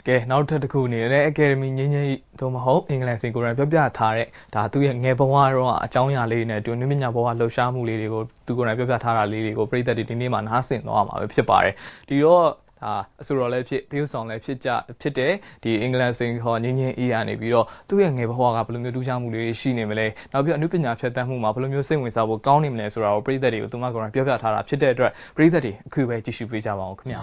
ကဲနောက်ထပ်တစ်ခုအနေနဲ့ Academy ငင်းငင်းသို့မဟုတ်အင်္ဂလန်စင်ကိုရန်ပြပြထားတဲ့ဒါသူရဲ့ငယ်ဘဝတော့အကြောင်းအရာလေးတွေနဲ့သူနည်းပညာဘဝလှူရှားမှုလေးတွေကိုသူကိုယ်တိုင်ပြပြထားတာလေးတွေကိုပြည်သက်တွေဒီနေ့မှာနားဆင်သွားမှာပဲဖြစ်ပါတယ်ဒီတော့အဆိုတော်လည်းဖြစ်တရုတ်ဆောင်လည်းဖြစ်တဲ့ဒီအင်္ဂလန်စင်ဟောငင်းငင်းအေးရနေပြီးတော့သူ့ရဲ့ငယ်ဘဝကဘယ်လိုမျိုးထူးခြားမှုလေးရှိနေမလဲနောက်ပြီးအနုပညာဖြတ်သန်းမှုမှာဘယ်လိုမျိုးစိတ်ဝင်စားဖို့ကောင်းနေမလဲဆိုတာကိုပြည်သက်တွေကိုသူမကိုယ်တိုင်ပြပြထားတာဖြစ်တဲ့အတွက်ပြည်သက်တွေအခုပဲကြည့်ရှုပေးကြပါအောင်ခင်ဗျာ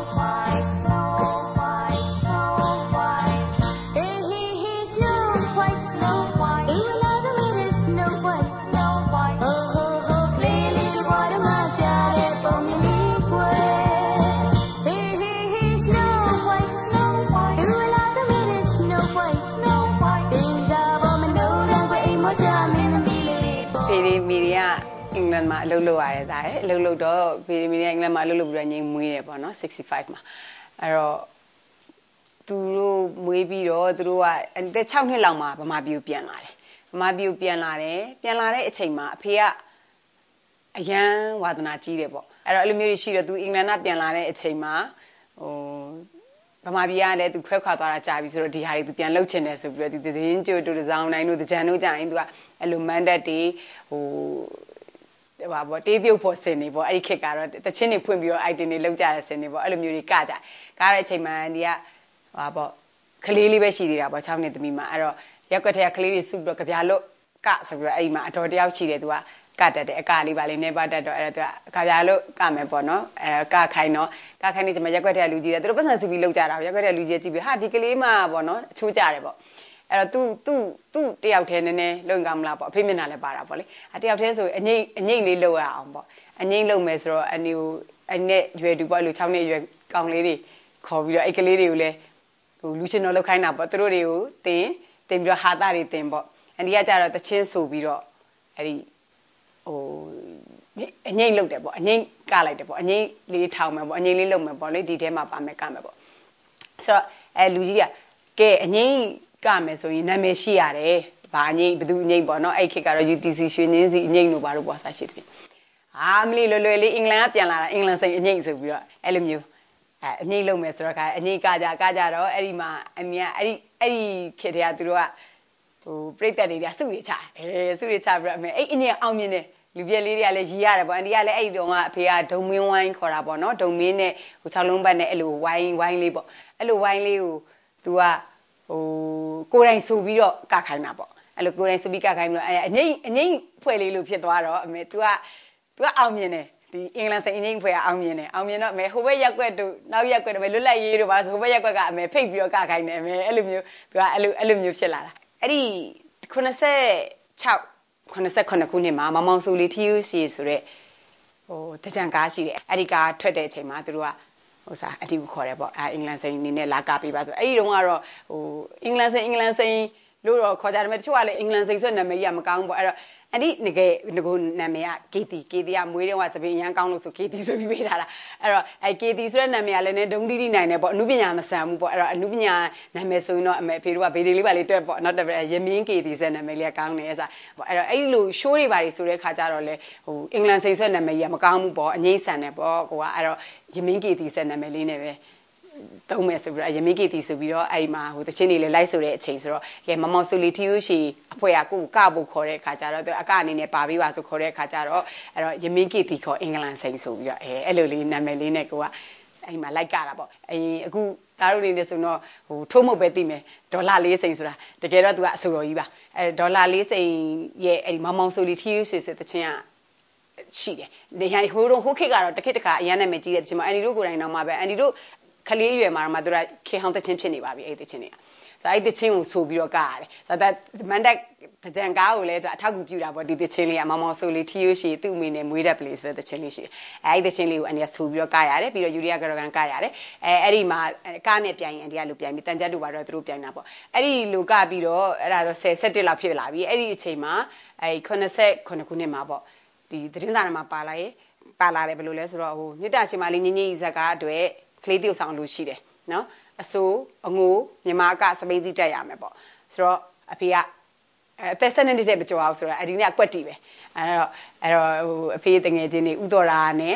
အင်္ဂလန်မှာအလုပ်လုပ်ရတယ်ဒါအလုပ်လုပ်တော့ဗီဒီမီဒီယာအင်္ဂလန်မှာအလုပ်လုပ်ပြီးတော့ငိမ့်မွေးတယ်ပေါ့နော်65မှာအဲ့တော့သူတို့မွေးပြီးတော့သူတို့ကအသက်6နှစ်လောက်မှာဗမာပြည်ကိုပြန်လာတယ်ဗမာပြည်ကိုပြန်လာတဲ့အချိန်မှာအဖေကအရန်ဝါသနာကြီးတယ်ပေါ့အဲ့တော့အဲ့လိုမျိုးတွေရှိတော့သူအင်္ဂလန်ကပြန်လာတဲ့အချိန်မှာဗမာပြည်ကလည်းသူခွဲခွာသွားတာကြာပြီဆိုတော့ဒီဟာတွေသူပြန်လှုပ်ချင်တယ်ဆိုပြီးတော့ဒီသတင်းကြိုတူတစောင်းတိုင်းတို့တကြံတို့ကြာရင်သူကအဲ့လိုမန်ဒတ်တွေဘာပေါ့တေးသရုပ်ဖို့စင်နေပေါ့အဲ့ဒီခေတ်ကတော့တချင်းတွေဖွင့်ပြီးတော့ item တွေလောက်ကြတဲ့စင်နေပေါ့အဲ့လိုမျိုးတွေကကြကားတဲ့အချိန်မှာဒီကဟာပေါ့ကလေးလေးပဲရှိသေးတာပေါ့6နှစ်သမီးမှာအဲ့တော့ရက်ွက်ထဲကကလေးတွေစုပြီးတော့ကြပြလို့ကဆိုပြီးတော့အဲ့ဒီမှာအတော်တယောက်ရှိတယ်သူကတတ်တယ်အကလေးပါလေးနေပါတတ်တော့အဲ့ဒါသူကကြပြလို့ကမယ်ပေါ့နော်ကခိုင်းတော့ကခိုင်းနေချိန်မှာရက်ွက်ထဲကလူကြီးတယ်သူတို့ပတ်စံစုပြီးလောက်ကြတာရက်ွက်ထဲကလူကြီးကြည့်ပြီးဟာဒီကလေးမှပေါ့နော်အချိုးကြတယ်ပေါ့အဲ့တော့သူတယောက်တည်းနည်းနည်းလုံကောင်းမလားပေါ့အဖေမျက်နှာလည်းပါတာပေါ့လေတယောက်တည်းဆိုအငိမ့်လေးလုံရအောင်ပေါ့အငိမ့်လုံမယ်ဆိုတော့အနဲ့ရွယ်တူပေါ့လူ6နှစ်ရွယ်ကောင်လေးတွေခေါ်ပြီးတော့အဲ့ကလေးတွေကိုလည်းလူချင်းတော်လောက်ခိုင်းတာပေါ့သူတို့တွေကိုတင်ပြီးတော့ဟာသားတွေတင်ပေါ့အန်ဒီကကြတော့တချင်းဆိုပြီးတော့အဲ့ဒီအငိမ့်လုံတယ်ပေါ့အငိမ့်ကလိုက်တယ်ပေါ့အငိမ့်လေးထောင်မယ်ပေါ့အငိမ့်လေးလုံမယ်ပေါ့လေဒီထဲမှာပါမယ်ကမယ်ပေါ့ဆိုတော့လူကြီးကကဲအငိမ့်ကမယ်ဆိုရင်နာမည်ရှိရတယ်။ဘာငိမ့်ဘသူငိမ့်ပေါ့နော်အဲ့ခေတ်ကတော့ UTC ရွှေနှင်းစီငိမ့်လို့ဘာလို့ပေါ့ဆက်ရှိတယ်။မလီလွယ်လွယ်လေးအင်္ဂလန်ကပြန်လာတာအင်္ဂလန်စိန်အငိမ့်ဆိုပြီးတော့အဲ့လိုမျိုးအငိမ့်လုံးမယ်ဆိုတော့အငိမ့်ကကြတော့အဲ့ဒီမှာအမြတ်အဲ့ဒီခေတ်တည်းကသူတို့ကပြိတ္တတွေကစုတွေချစုတွေချပြီးတော့အဲ့အငိမ့်အောင်မြင်တယ်လူပြက်လေးတွေကလည်းရီးရတယ်ပေါ့အန်ဒီကလည်းအဲ့ဒီတုန်းကအဖေကဒုံမင်းဝိုင်းခေါ်တာပေါ့နော်ဒုံမင်းနဲ့6လုံးပတ်နဲ့အဲ့လိုဝိုင်းလေးပေါ့အဲ့လိုဝိုင်းလေးကို तू ကကိုယ်တိုင်ဆိုပြီးတော့ကခိုင်းတာပေါ့အဲ့လိုကိုယ်တိုင်ဆိုပြီးကခိုင်းပြီးတော့အငိမ့်ဖွဲ့လေးလို့ဖြစ်သွားတော့အမေ तू ကအောင်မြင်တယ်ဒီအင်္ဂလန်စိန်အငိမ့်ဖွဲ့ကအောင်မြင်တယ်တော့အမေဟိုဘက်ရက်ကွက်တို့နောက်ရက်ကွက်တို့ပဲလွတ်လပ်ရေးတို့ပါဆိုဟိုဘက်ရက်ကွက်ကအမေဖိတ်ပြီးတော့ကခိုင်းတယ်အမေအဲ့လိုမျိုး तू ကအဲ့လိုမျိုးဖြစ်လာတာအဲ့ဒီ86 89ခုနှစ်မှာမောင်ဆိုလီ TUC ဆိုတဲ့တကြံကားရှိတယ်အဲ့ဒီကားထွက်တဲ့အချိန်မှာသူတို့ကအတီးကိုခေါ်တယ်ပေါ့အင်္ဂလန်စိန်အနေနဲ့လာကပေးပါဆိုအဲ့ဒီတုန်းကတော့အင်္ဂလန်စိန်လို့တော့ခေါ်ကြတယ်တချို့ကလည်းအင်္ဂလန်စိန်ဆိုတဲ့နာမည်ကြီးကမကောင်းဘူးပေါ့အဲ့တော့အဲ့ဒီငကိုနာမည်က KT ကမွေးတဲ့ကသပင်ရန်ကောင်းလို့ဆို KT ဆိုပြီးပေးထားတာအဲ့တော့အဲ့ KT ဆိုတဲ့နာမည်ကလည်းဒုံတိတိနိုင်တယ်ပေါ့အနုပညာမဆန်ဘူးပေါ့အဲ့တော့အနုပညာနာမည်ဆိုရင်တော့အမေဖေတို့ကဗေဒီလေးပါလေးတွက်ပေါ့နောက်ရမင်း KT ဆိုတဲ့နာမည်လေးကကောင်းတယ်အဲ့အဲ့တော့အဲ့လို show တွေပါလေးဆိုတဲ့ခါကျတော့လေအင်္ဂလန်စိန်ဆိုတဲ့နာမည်ကြီးကမကောင်းဘူးပေါ့အငိမ့်ဆန်တယ်ပေါ့ကိုကအဲ့တော့ရမင်း KT ဆိုတဲ့နာမည်လေးနဲ့ပဲသုံးမယ်ဆိုပြီးတော့ရမင်းကတီဆိုပြီးတော့အဲ့ဒီမှာတချင်းတွေလည်းလိုက်ဆိုတဲ့အချိန်ဆိုတော့ကဲမောင်ဆိုလီတီယိုရှိအဖွဲ့ကကိုကဖို့ခေါ်တဲ့အခါကျတော့သူအကအနေနဲ့ပါပေးပါဆိုခေါ်တဲ့အခါကျတော့အဲ့တော့ရမင်းကတီခေါ်အင်္ဂလန်စိန်ဆိုပြီးတော့အဲ့လိုလေးနာမည်လေးနဲ့ကိုကအဲ့ဒီမှာလိုက်ကြတာပေါ့အခုသားတို့နေနေဆိုတော့ထိုးမုတ်ပဲသိမယ်ဒေါ်လာ၄စိန်ဆိုတာတကယ်တော့သူကအဆိုတော်ကြီးပါအဲ့ဒေါ်လာ၄စိန်ရဲ့အဲ့ဒီမောင်ဆိုလီတီယိုရှိတဲ့တချင်းကရှိတယ်ဒီဟိုခေတ်ကတော့တစ်ခေတ်တစ်ခါအရန်နာမည်ကြီးတဲ့တချင်းမှာအန်ဒီတို့ကိုယ်တိုင်တော့မှပဲအန်ဒီတို့ခလေးရွယ်မှာမှသူကခေဟောင်းတချင်းဖြစ်နေပါပြီအဲ့ဒီတချင်းတွေကဆိုအဲ့ဒီတချင်းကိုဆိုပြီးတော့ကရတယ်ဆိုတော့မန်တက်တကြံကားကိုလည်းသူအထောက်အကူပြုတာပေါ့ဒီတချင်းလေးကမောင်ဆိုလေးထီယိုရှိသူ့အမေနဲ့မွေးတဲ့ place ဆိုတဲ့တချင်းလေးရှိတယ်အဲ့ဒီတချင်းလေးကိုအန်ဒီကဆိုပြီးတော့ကရတယ်ပြီးတော့ယူရီးယားကရကန်ကရတယ်အဲ့ဒီမှာကားနဲ့ပြိုင်အန်ဒီကလိုပြိုင်ပြီးတန်ကြက်တို့ပါတော့သူတို့ပြိုင်တာပေါ့အဲ့ဒီလိုကပြီးတော့အဲ့ဒါတော့10 17လောက်ဖြစ်လာပြီအဲ့ဒီအချိန်မှာအဲ့89ခုနှစ်မှာပေါ့ဒီသတင်းစာထဲမှာပါလာတယ်ဘယ်လိုလဲဆိုတော့မြစ်တာရှင်မလေးညင်ညင်ဇက်ကအတွက်ကလေးtiêuဆောင်လို့ရှိတယ်နော်အစိုးအငိုးမြန်မာကစပိန်စီတက်ရမယ်ပေါ့ဆိုတော့အဖေကအသက်7နှစ်တည်းမကြောက်အောင်ဆိုတော့အဒီနေ့အကွက်တီပဲအဲ့တော့အဖေတငယ်ချင်းတွေဥတော်ရာနဲ့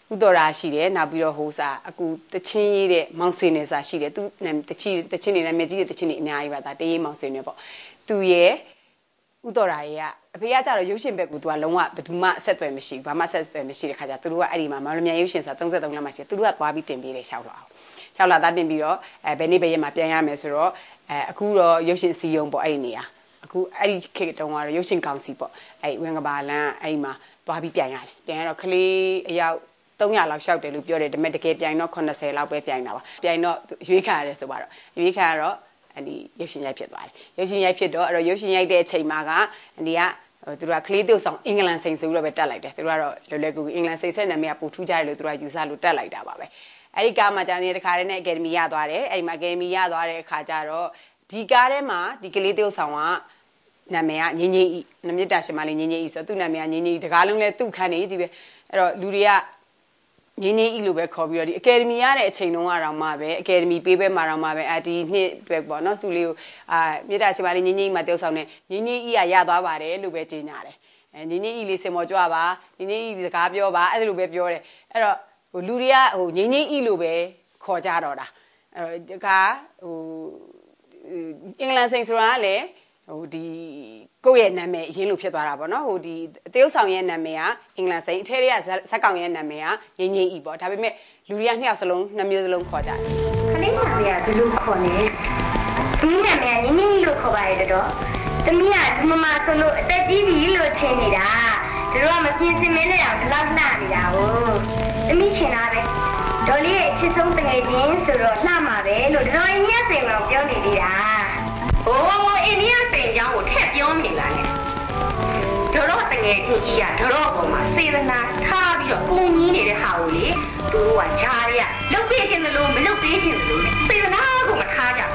ဥတော်ရာရှိတယ်နောက်ပြီးတော့ဟိုစာအခုတချင်းရေးတဲ့မောင်ဆွေနေစာရှိတယ်သူတချင်းနေနာမည်ကြီးတဲ့တချင်းနေအများကြီးပါဒါတေးရေးမောင်ဆွေနေပေါ့သူရဲ့ဥတော်ရာရဲ့အဖေကကြတော့ရုပ်ရှင်ဘက်ကသူကလုံးဝဘယ်သူမှအဆက်အသွယ်မရှိဘူးဘာမှအဆက်အသွယ်မရှိတဲ့ခါကျသူတို့ကအဲ့ဒီမှာမောင်လမြိုင်ရုပ်ရှင်စာ33လမ်းမှာရှိတယ်သူတို့ကသွားပြီးတင်ပေးတယ်ရှောက်လာအောင်ရှောက်လာသားတင်ပြီးတော့ဘယ်နေ့ဘယ်ရက်မှာပြန်ရမယ်ဆိုတော့အခုတော့ရုပ်ရှင်စီယုံပေါ့အဲ့ဒီနေရာအခုအဲ့ဒီခေတ်တုန်းကတော့ရုပ်ရှင်ကောင်စီပေါ့အဲ့ဝင်ကဘာလန်းအဲ့ဒီမှာသွားပြီးပြန်ရတယ်ပြန်ရတော့ကလေးအယောက်300လောက်ရှောက်တယ်လို့ပြောတယ်ဒါပေမဲ့တကယ်ပြိုင်တော့80လောက်ပဲပြိုင်တာပါပြိုင်တော့ရွေးခါရတယ်ဆိုပါတော့ရွေးခါကတော့အဲ့ဒီရုပ်ရှင်ရိုက်ဖြစ်သွားတယ်ရုပ်ရှင်ရိုက်ဖြစ်တော့အဲ့တော့ရုပ်ရှင်ရိုက်တဲ့အချိန်မှာကအန်ဒီကသူတို့ကကလေးတုပ်ဆောင်အင်္ဂလန်စိန်ဆိုပြီးတော့ပဲတက်လိုက်တယ်သူတို့ကတော့လွယ်လွယ်ကူကူအင်္ဂလန်စိန်ဆက်နာမည်ကပိုထူးကြတယ်လို့သူတို့ကယူဆလို့တက်လိုက်တာပါပဲအဲ့ဒီကားမှာကြာနေတဲ့ခါတည်းနဲ့အကယ်ဒမီရသွားတယ်အဲ့ဒီမှာအကယ်ဒမီရသွားတဲ့အခါကျတော့ဒီကားထဲမှာဒီကလေးတုပ်ဆောင်ကနာမည်ကငင်းငင်းဤနမြတ်တာရှင်မလေးငင်းငင်းဤဆိုသူ့နာမည်ကငင်းငင်းဤတကားလုံးလဲသူ့ခန်းနေကြီးပဲအဲ့တော့လူတွေကငင်းငင်းဤလို့ပဲခေါ်ပြီးတော့ဒီအကယ်ဒမီရတဲ့အချိန်တုန်းကတော့မှပဲအကယ်ဒမီပေးပဲမှာတော့မှပဲဒီနှစ်ပဲပေါ့နော်စုလေးကိုမြတ်တာရှင်မလေးငင်းငင်းဤမှာတုပ်ဆောင်နေငင်းငင်းဤကရသွားပါတယ်လို့ပဲကြေညာတယ်ငင်းငင်းဤလေးစင်မော်ကြွပါငင်းငင်းဤစကားပြောပါအဲ့လိုပဲပြောတယ်အဲ့တော့ဟိုလူတွေကဟိုငင်းငင်းဤလို့ပဲခေါ်ကြတော့တာအဲ့တော့ဒီကဟိုအင်္ဂလန်စိန်ဆိုတာကလည်းဟိုဒီကိုယ့်ရဲ့နာမည်အရင်လိုဖြစ်သွားတာပေါ့နော်ဟိုဒီအသေးဆောင်ရဲ့နာမည်ကအင်္ဂလန်စိန်အထက်တွေကဇက်ကောင်ရဲ့နာမည်ကငင်းငင်းဤပေါ့ဒါပေမဲ့လူတွေကနှစ်ယောက်စလုံးနှစ်မျိုးစလုံးခေါ်ကြတယ်ခလေးမလေးကဘယ်လိုခေါ်လဲဒီနာမည်ကငင်းငင်းဤလို့ခေါ်ပါရဲ့တော့သမီးကဒီမမဆိုလို့အသက်ကြီးပြီလို့ထင်နေတာတို့ကမပြင်းစင်မင်းနဲ့တော့ဒီလောက်နှံ့နေတာကိုသမီးချင်တာပဲဒေါ်လေးရဲ့ချစ်ဆုံးတငယ်ချင်းဆိုတော့လှမှာပဲလို့ဒေါ်အိန္ဒိယစိန်ကောင်ပြောနေသေးတာအိုးအိန္ဒိယစိန်ကြောင်းကိုထက်ပြောနေလားနဲ့ဒေါ်တော့တငယ်ချင်းကြီးကဒေါ်တော့ပေါ်မှာစေတနာထားပြီးတော့ကိုကြီးနေတဲ့ဟာကိုလေသူတို့ကဂျားတွေကလုတ်ပေးခြင်းလို့မလုတ်ပေးခြင်းလို့စေတနာကိုမထားကြ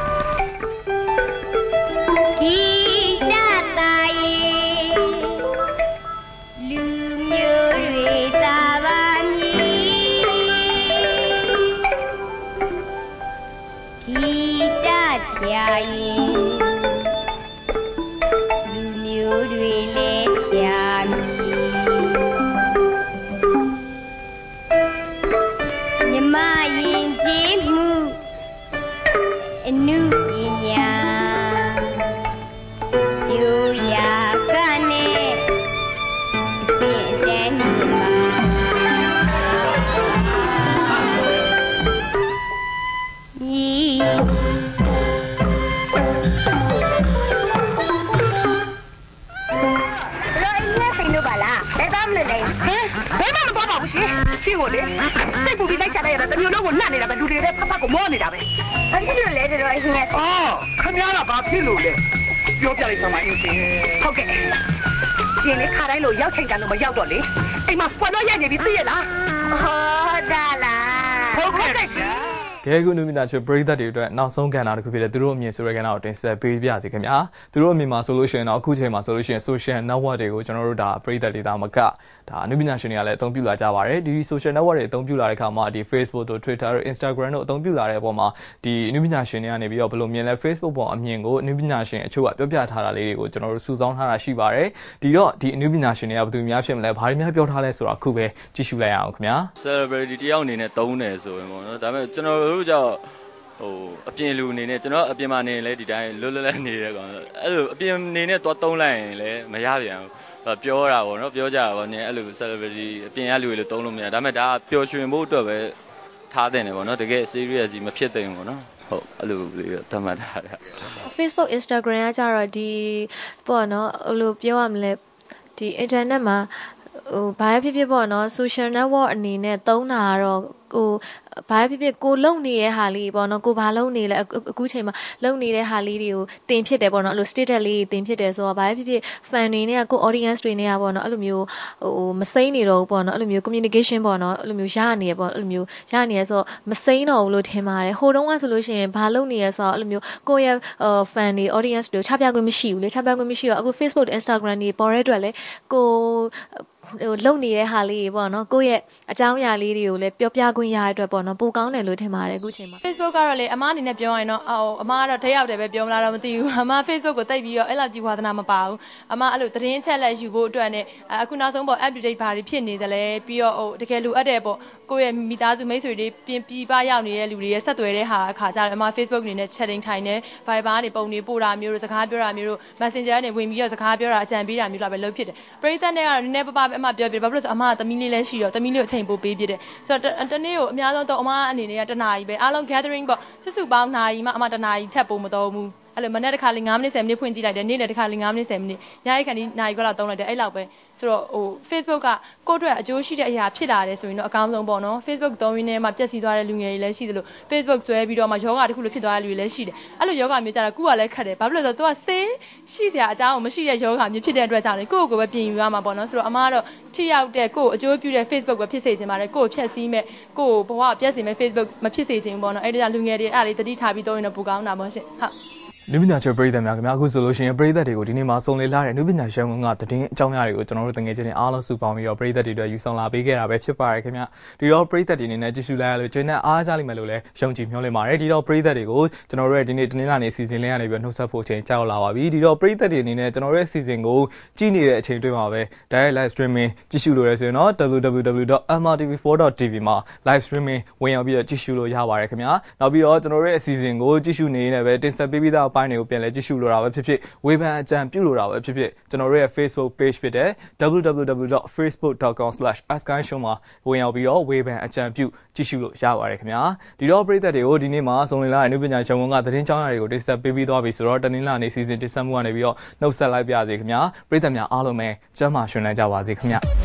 ဂီတတာယေလူမျိုးတွေသာပါမည်ဂီတချာယေလူမျိုးတွေလည်းချာမည်မြမရင်ကျေးမှုအနုပညာရှင်းကိုလေစိတ်ပူပြီးလိုက်ချလိုက်ရတာတမျိုးလုံးကိုနှက်နေတာပဲလူတွေလည်းဖတ်ဖတ်ကိုမောနေတာပဲဘာဖြစ်လို့လဲတော်အင်းရဲ့အော်ခင်ဗျားကဘာဖြစ်လို့လဲပြောပြလိုက်သမိုင်းရှင်ဟုတ်ကဲ့ရှင်လေခါတိုင်းလို့ရောက်ချိန်တန်လို့မရောက်တော့လေအိမ်မှာဖွက်တော့ရနေပြီသိရလားဟောတာလားဟုတ်ကဲ့ကဲခုနုမိနာချပရိသတ်တွေအတွက်နောက်ဆုံးကဏ္ဍတစ်ခုဖြစ်တဲ့သူတို့အမြင်ဆိုတဲ့ကဏ္ဍကိုတင်ဆက်ပေးပြစီခင်ဗျာသူတို့အမြင်မှာဆိုလို့ရှိရင်တော့အခုချိန်မှာဆိုလို့ရှိရင် social network တွေကိုကျွန်တော်တို့ဒါပရိသတ်တွေဒါမကဒါအနုပညာရှင်တွေကလည်းအသုံးပြုလာကြပါတယ်ဒီ social network တွေအသုံးပြုလာတဲ့အခါမှာဒီ Facebook တို့ Twitter တို့ Instagram တို့အသုံးပြုလာတဲ့အပေါ်မှာဒီအနုပညာရှင်တွေကနေပြီးတော့ဘယ်လိုမြင်လဲ Facebook ပေါ်အမြင်ကိုအနုပညာရှင်အချို့ကပြောပြထားတာလေးတွေကိုကျွန်တော်တို့စုဆောင်းထားတာရှိပါတယ်ဒီတော့ဒီအနုပညာရှင်တွေကဘယ်သူများဖြစ်မလဲဘာတွေများပြောထားလဲဆိုတာအခုပဲကြည့်ရှုလိုက်ရအောင်ခင်ဗျာ celebrity တယောက်အနေနဲ့သုံးတယ်ဆိုရင်ပေါ့နော်ဒါပေမဲ့ကျွန်တော်တို့ကြောင့်ဟိုအပြင်လူအနေနဲ့ကျွန်တော်အပြင်မှာနေရင်လည်းဒီတိုင်းလွတ်လပ်လပ်နေရဲကောင်အဲ့လိုအပြင်နေနဲ့သွားသုံးလိုက်ရင်လည်းမရပြန်ဘူးပြောတာပေါ့နော်ပြောကြတာပေါ့နင်အဲ့လို celebrity အပြင်ကလူတွေလို့သုံးလို့မရဒါပေမဲ့ဒါပျော်ရွှင်ဖို့အတွက်ပဲထားတဲ့နေပေါ့နော်တကယ် serious ကြီးမဖြစ်တဲ့ပေါ့နော်ဟုတ်အဲ့လိုလေးသတ်မှတ်ထားတာ Facebook Instagram ကကြတော့ဒီပေါ့နော်အဲ့လိုပြောရမလဲဒီ internet မှာဟိုဘာဖြစ်ဖြစ်ပေါ့နော် social network အနေနဲ့သုံးတာကတော့ကိုဘာဖြစ်ဖြစ်ကိုလုံနေတဲ့ဟာလေးပေါ့နော်ကိုဘာလုံနေလဲအခုချိန်မှာလုံနေတဲ့ဟာလေးတွေကိုတင်ဖြစ်တယ်ပေါ့နော်အဲ့လို status လေးတင်ဖြစ်တယ်ဆိုတော့ဘာဖြစ်ဖြစ် fan တွေနဲ့ကို audience တွေနဲ့ပေါ့နော်အဲ့လိုမျိုးဟိုမစိမ့်နေတော့ဘူးပေါ့နော်အဲ့လိုမျိုး communication ပေါ့နော်အဲ့လိုမျိုးရနေရပေါ့အဲ့လိုမျိုးရနေရဆိုတော့မစိမ့်တော့ဘူးလို့ထင်ပါတယ်ဟိုတုန်းကဆိုလို့ရှိရင်ဘာလုံနေရဆိုတော့အဲ့လိုမျိုးကိုရဲ့ fan တွေ audience တွေချပြခွင့်မရှိဘူးလေချပြခွင့်မရှိတော့အခု Facebook Instagram တွေပေါ်တဲ့အတွက်လေကိုဟိုလုံနေတဲ့ဟာလေးတွေပေါ့နော်ကိုယ့်ရဲ့အကြောင်းအရာလေးတွေကိုလည်းပြောပြခွင့်ရတဲ့အတွက်ပေါ့နော်ပိုကောင်းတယ်လို့ထင်ပါတယ်အခုချိန်မှာ Facebook ကတော့လေအမအနေနဲ့ပြောရင်တော့အမကတော့တယောက်တည်းပဲပြောမလားတော့မသိဘူးအမ Facebook ကိုတိတ်ပြီးတော့အဲ့လောက်ကြီးဝါသနာမပါဘူးအမအဲ့လိုသတင်းချက်လက်ယူဖို့အတွက်နဲ့အခုနောက်ဆုံးပေါ့ up to date ဘာတွေဖြစ်နေသလဲပြီးတော့ဟိုတကယ်လိုအပ်တယ်ပေါ့ကိုယ့်ရဲ့မိသားစုမိတ်ဆွေတွေပြည်ပရောက်နေတဲ့လူတွေရဲ့ဆက်သွယ်တဲ့ဟာအခါကျတော့အမ Facebook အနေနဲ့ chatting ထိုင်နေ Viber ကနေပုံတွေပို့တာမျိုးတို့စကားပြောတာမျိုးတို့ Messenger ကနေဝင်ပြီးတော့စကားပြောတာအကြံပေးတာမျိုးလာပဲလုပ်ဖြစ်တယ်ပရိသတ်နဲ့ကတော့နည်းနည်းပါးပါးပဲအမပြောပြတယ်ဘာဖြစ်လို့ဆိုအမကသမီးလေးလည်းရှိတော့သမီးလေးကိုအချိန်ပိုပေးပြတယ်ဆိုတော့တနေ့ကိုအများဆုံးတော့အမအနေနဲ့ကတနာရီပဲအားလုံး gathering ပေါ့စုပေါင်းနာရီမှအမတနာရီထပ်ပို့မတော်ဘူးအဲ့လိုမနေ့တစ်ခါလေး9မိနစ်10မိနစ်ဖွင့်ကြည့်လိုက်တယ်နေ့လည်းတစ်ခါလေး9မိနစ်10မိနစ်ညအိခဏဒီနိုင်ခွက်လောက်တုံးလိုက်တယ်အဲ့လောက်ပဲဆိုတော့ဟို Facebook ကကိုယ့်အတွက်အကျိုးရှိတဲ့အရာဖြစ်လာတယ်ဆိုရင်တော့အကောင်းဆုံးပေါ့နော် Facebook သုံးရင်းနဲ့မှပျက်စီးသွားတဲ့လူငယ်တွေလည်းရှိသလို Facebook ဆွဲပြီးတော့မှယောဂတစ်ခုလိုဖြစ်သွားတဲ့လူတွေလည်းရှိတယ်အဲ့လိုယောဂမျိုးကြတော့ကိုကလည်းခက်တယ်ဘာဖြစ်လို့လဲဆိုတော့ तू ကဆေးရှိစရာအကြောင်းမရှိတဲ့ယောဂမျိုးဖြစ်တဲ့အတွက်ကြောင့်လေကိုယ့်ကိုယ်ပဲပြင်ယူရမှာပေါ့နော်ဆိုတော့အမကတော့ထိရောက်တဲ့ကိုယ့်အကျိုးပြုတဲ့ Facebook ပဲဖြစ်စေချင်ပါတယ်ကိုယ့်ကိုဖြတ်စည်းမဲ့ကိုယ့်ဘဝကိုပြည့်စုံမဲ့ Facebook မဖြစ်စေချင်ဘူးပေါ့နော်အဲ့ဒါကြောင့်လူငယ်တွေအဲ့ဒါလေးတတိထားပြီးသုံးရင်တော့ပိုကောင်းတာပေါ့ရှင်ဟုတ်နုပညာကျော်ပရိသတ်များခင်ဗျာအခုဆိုလို့ရှိရင်ပရိသတ်တွေကိုဒီနေ့မှာစုံလည်လာတဲ့နုပညာရှင်ကသတင်းအကြောင်းအရာတွေကိုကျွန်တော်တို့တငယ်ချင်းတွေအားလုံးစုပေါင်းပြီးတော့ပရိသတ်တွေအတွက်ယူဆောင်လာပေးခဲ့တာပဲဖြစ်ပါတယ်ခင်ဗျာဒီတော့ပရိသတ်တွေအနေနဲ့ကြည့်ရှုလိုက်ရလို့ကျွန်တော်အားကြလိမ့်မယ်လို့လည်းယုံကြည်မျှော်လင့်ပါတယ်ဒီတော့ပရိသတ်တွေကိုကျွန်တော်တို့ရဲ့ဒီနေ့တနင်္လာနေ့စီစဉ်လေးကနေပြီးနှုတ်ဆက်ဖို့အချိန်ကြောက်လာပါပြီဒီတော့ပရိသတ်တွေအနေနဲ့ကျွန်တော်တို့ရဲ့စီစဉ်ကိုကြည့်နေတဲ့အချိန်တွင်းမှာပဲ direct live streaming ကြည့်ရှုလို့ရဆိုရင်တော့ www.mrtv4.tv မှာ live streaming ဝင်ရောက်ပြီးတော့ကြည့်ရှုလို့ရပါတယ်ခင်ဗျာနောက်ပြီးတော့ကျွန်တော်တို့ရဲ့အစီအစဉ်ကိုကြည့်ရှုနေနေပဲတင်ဆက်ပေးပြီးသားအပိုင်းတွေကိုပြန်လဲကြည့်ရှုလို့တာပဲဖြစ်ဖြစ်ဝေဖန်အကြံပြုလို့တာပဲဖြစ်ဖြစ်ကျွန်တော်တို့ရဲ့ Facebook page ဖြစ်တဲ့ www.facebook.com/askanshon မှာဝင်ရောက်ပြီးတော့ဝေဖန်အကြံပြုကြည့်ရှုလို့ရပါတယ်ခင်ဗျာဒီတော့ပရိသတ်တွေကိုဒီနေ့မှာစုံလင်လာတဲ့နုပညာရှင်ကသတင်းကြောင်းရာတွေကိုတင်ဆက်ပေးပြီးသွားပြီဆိုတော့တနင်္လာနေ့စီစဉ်တင်ဆက်မှုကနေပြီးတော့နှုတ်ဆက်လိုက်ပါရစေခင်ဗျာပရိသတ်များအားလုံးပဲကျမ်းမာရှင်လန်းကြပါစေခင်ဗျာ